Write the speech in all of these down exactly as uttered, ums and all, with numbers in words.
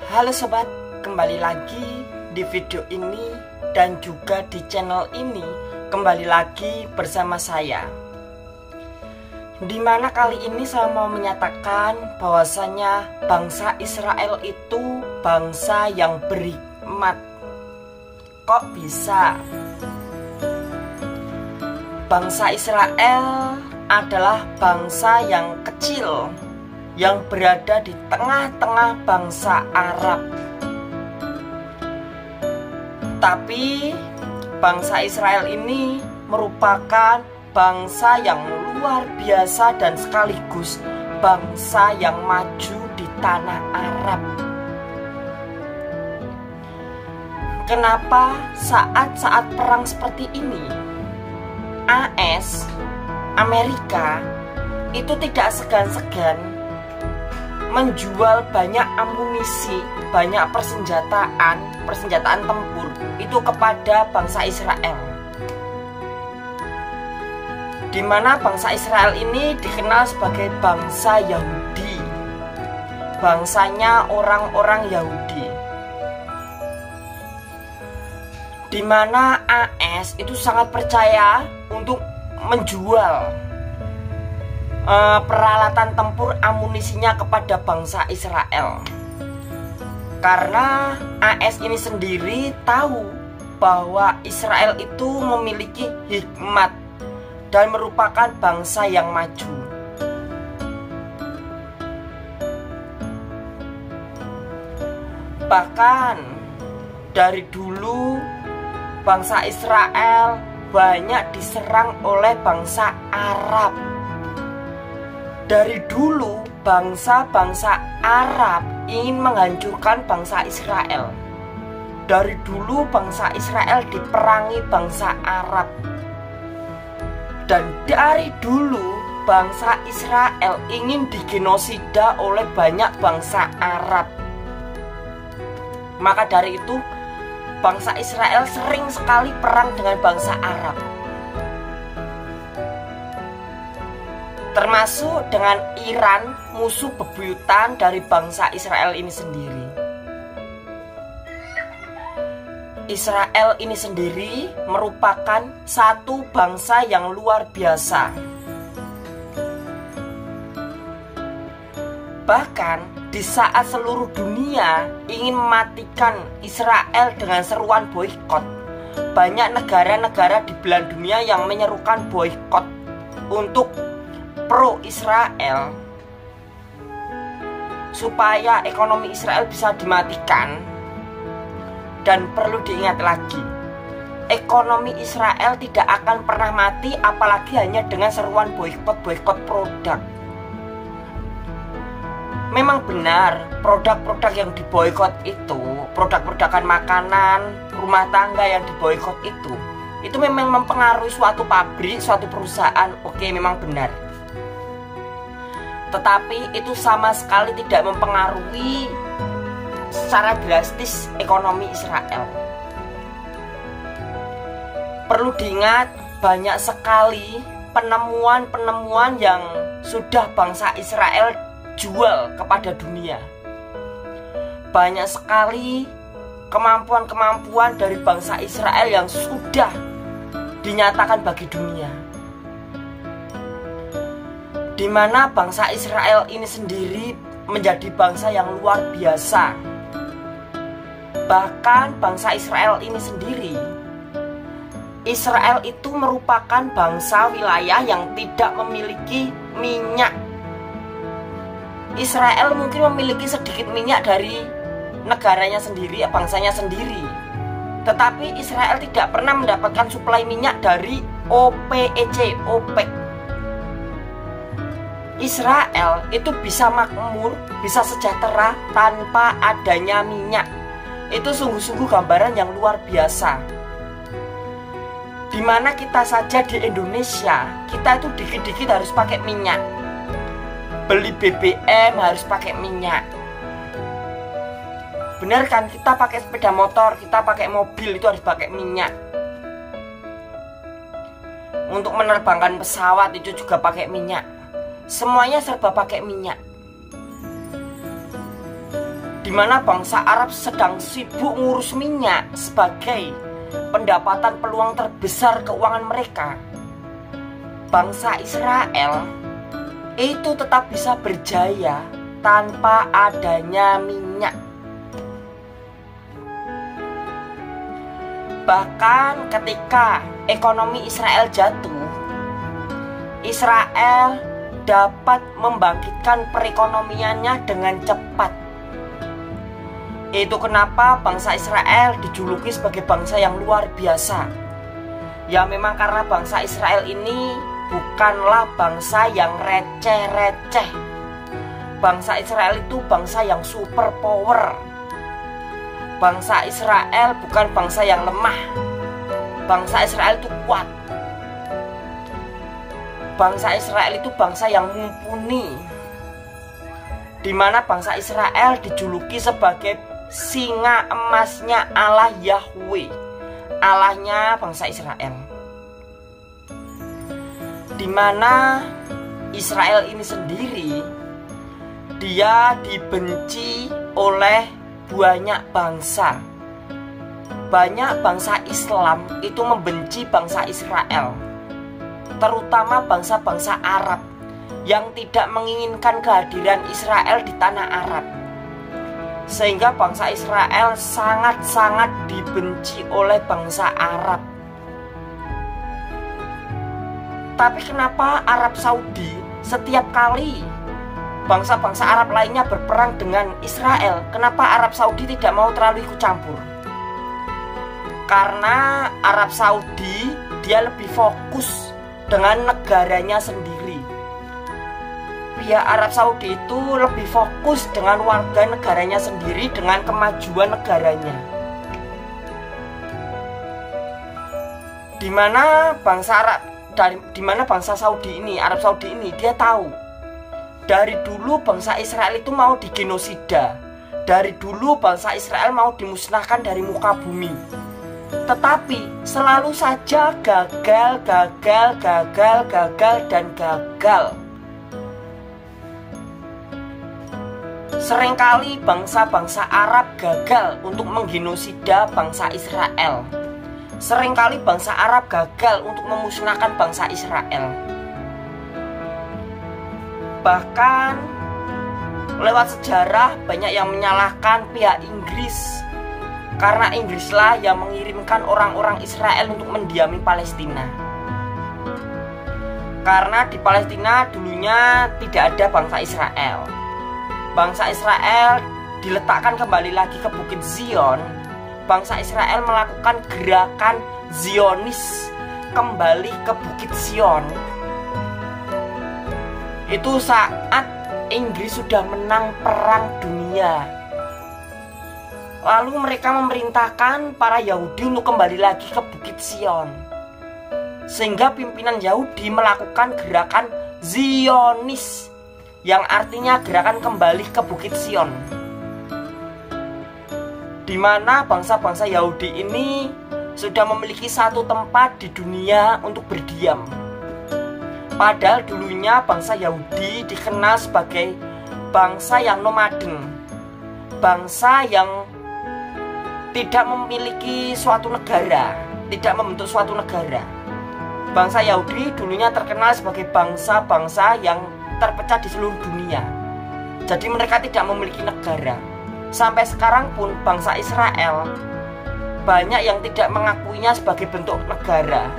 Halo sobat, kembali lagi di video ini dan juga di channel ini. Kembali lagi bersama saya, dimana kali ini saya mau menyatakan bahwasanya bangsa Israel itu bangsa yang berhikmat. Kok bisa? Bangsa Israel adalah bangsa yang kecil yang berada di tengah-tengah bangsa Arab. Tapi bangsa Israel ini merupakan bangsa yang luar biasa dan sekaligus bangsa yang maju di tanah Arab. Kenapa saat-saat perang seperti ini A S Amerika itu tidak segan-segan menjual banyak amunisi, banyak persenjataan, persenjataan tempur itu kepada bangsa Israel. Di mana bangsa Israel ini dikenal sebagai bangsa Yahudi, bangsanya orang-orang Yahudi. Di mana A S itu sangat percaya untuk menjual Uh, peralatan tempur amunisinya kepada bangsa Israel, karena A S ini sendiri tahu bahwa Israel itu memiliki hikmat dan merupakan bangsa yang maju. Bahkan dari dulu bangsa Israel banyak diserang oleh bangsa Arab. Dari dulu bangsa-bangsa Arab ingin menghancurkan bangsa Israel. Dari dulu bangsa Israel diperangi bangsa Arab. Dan dari dulu bangsa Israel ingin digenosida oleh banyak bangsa Arab. Maka dari itu bangsa Israel sering sekali perang dengan bangsa Arab, termasuk dengan Iran, musuh bebuyutan dari bangsa Israel ini sendiri. Israel ini sendiri merupakan satu bangsa yang luar biasa. Bahkan di saat seluruh dunia ingin mematikan Israel dengan seruan boikot, banyak negara-negara di belahan dunia yang menyerukan boikot untuk pro Israel supaya ekonomi Israel bisa dimatikan. Dan perlu diingat lagi, ekonomi Israel tidak akan pernah mati apalagi hanya dengan seruan boikot-boikot produk. Memang benar produk-produk yang diboikot itu, produk-produkan makanan, rumah tangga yang diboikot itu itu memang mempengaruhi suatu pabrik, suatu perusahaan. Oke, memang benar. Tetapi itu sama sekali tidak mempengaruhi secara drastis ekonomi Israel. Perlu diingat, banyak sekali penemuan-penemuan yang sudah bangsa Israel jual kepada dunia. Banyak sekali kemampuan-kemampuan dari bangsa Israel yang sudah dinyatakan bagi dunia, di mana bangsa Israel ini sendiri menjadi bangsa yang luar biasa. Bahkan bangsa Israel ini sendiri, Israel itu merupakan bangsa wilayah yang tidak memiliki minyak. Israel mungkin memiliki sedikit minyak dari negaranya sendiri, bangsanya sendiri. Tetapi Israel tidak pernah mendapatkan suplai minyak dari O P E C, OPEC. Israel itu bisa makmur, bisa sejahtera tanpa adanya minyak. Itu sungguh-sungguh gambaran yang luar biasa. Dimana kita saja di Indonesia, kita itu dikit-dikit harus pakai minyak. Beli B B M harus pakai minyak. Benar kan, kita pakai sepeda motor, kita pakai mobil itu harus pakai minyak. Untuk menerbangkan pesawat itu juga pakai minyak. Semuanya serba pakai minyak. di mana bangsa Arab sedang sibuk ngurus minyak sebagai pendapatan peluang terbesar keuangan mereka, bangsa Israel itu tetap bisa berjaya tanpa adanya minyak. Bahkan ketika ekonomi Israel jatuh, Israel dapat membangkitkan perekonomiannya dengan cepat. Itu kenapa bangsa Israel dijuluki sebagai bangsa yang luar biasa. Ya memang karena bangsa Israel ini bukanlah bangsa yang receh-receh. Bangsa Israel itu bangsa yang super power. Bangsa Israel bukan bangsa yang lemah. Bangsa Israel itu kuat. Bangsa Israel itu bangsa yang mumpuni, di mana bangsa Israel dijuluki sebagai singa emasnya Allah Yahweh, Allahnya bangsa Israel. Di mana Israel ini sendiri dia dibenci oleh banyak bangsa. Banyak bangsa Islam itu membenci bangsa Israel, terutama bangsa-bangsa Arab yang tidak menginginkan kehadiran Israel di tanah Arab. Sehingga bangsa Israel sangat-sangat dibenci oleh bangsa Arab. Tapi kenapa Arab Saudi setiap kali bangsa-bangsa Arab lainnya berperang dengan Israel, kenapa Arab Saudi tidak mau terlalu ikut campur? Karena Arab Saudi dia lebih fokus dengan negaranya sendiri. Pihak Arab Saudi itu lebih fokus dengan warga negaranya sendiri, dengan kemajuan negaranya. Di mana bangsa Arab, dari di mana bangsa Saudi ini, Arab Saudi ini, dia tahu dari dulu bangsa Israel itu mau digenosida. Dari dulu bangsa Israel mau dimusnahkan dari muka bumi. Tetapi selalu saja gagal, gagal, gagal, gagal, dan gagal. Seringkali bangsa-bangsa Arab gagal untuk menggenosida bangsa Israel. Seringkali bangsa Arab gagal untuk memusnahkan bangsa Israel. Bahkan lewat sejarah banyak yang menyalahkan pihak Inggris, karena Inggrislah yang mengirimkan orang-orang Israel untuk mendiami Palestina. Karena di Palestina dulunya tidak ada bangsa Israel. Bangsa Israel diletakkan kembali lagi ke Bukit Zion. Bangsa Israel melakukan gerakan Zionis kembali ke Bukit Zion. Itu saat Inggris sudah menang perang dunia. Lalu mereka memerintahkan para Yahudi untuk kembali lagi ke Bukit Zion. Sehingga pimpinan Yahudi melakukan gerakan Zionis, yang artinya gerakan kembali ke Bukit Zion, di mana bangsa-bangsa Yahudi ini sudah memiliki satu tempat di dunia untuk berdiam. Padahal dulunya bangsa Yahudi dikenal sebagai bangsa yang nomaden, bangsa yang tidak memiliki suatu negara, tidak membentuk suatu negara. Bangsa Yahudi dulunya terkenal sebagai bangsa-bangsa yang terpecah di seluruh dunia. Jadi mereka tidak memiliki negara. Sampai sekarang pun bangsa Israel banyak yang tidak mengakuinya sebagai bentuk negara.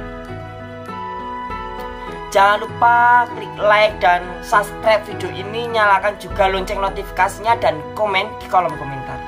Jangan lupa klik like dan subscribe video ini, nyalakan juga lonceng notifikasinya, dan komen di kolom komentar.